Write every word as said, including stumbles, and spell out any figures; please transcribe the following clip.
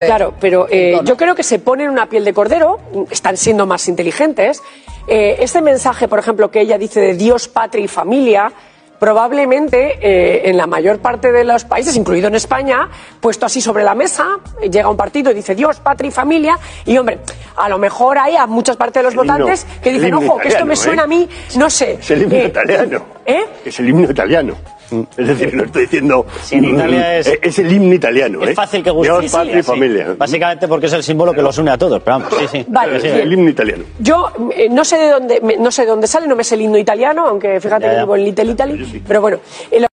Claro, pero eh, yo creo que se ponen una piel de cordero, están siendo más inteligentes. Eh, este mensaje, por ejemplo, que ella dice de Dios, patria y familia, probablemente eh, en la mayor parte de los países, incluido en España, puesto así sobre la mesa, llega un partido y dice Dios, patria y familia, y hombre, a lo mejor hay a muchas partes de los el votantes himno, que dicen, ojo, italiano, que esto me suena ¿eh? a mí, no sé. Es el himno eh, italiano. ¿Eh? Es el himno italiano. Es decir, no estoy diciendo... Sí, en Italia es... Es el himno italiano, Es ¿eh? fácil que guste. Dios, Sí, sí, patria y sí. familia. Básicamente porque es el símbolo que los une a todos. Pero vamos, sí, sí. Vale, Sí, sí. Es el himno italiano. Yo eh, no sé de dónde me- no sé de dónde sale, no me sé el himno italiano, aunque fíjate Ya, que ya. vivo en Little Italy, pero bueno. el